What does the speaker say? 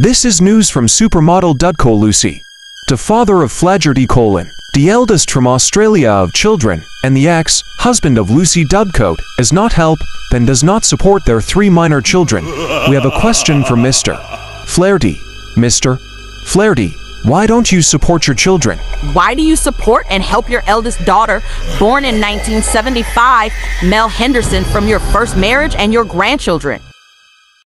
This is news from supermodel Dudko Lucy, the father of Flaherty, the eldest from Australia of children, and the ex-husband of Lucy Dudko, is not help, then does not support their 3 minor children. We have a question for Mr. Flaherty. Mr. Flaherty, why don't you support your children? Why do you support and help your eldest daughter, born in 1975, Mel Henderson, from your first marriage and your grandchildren?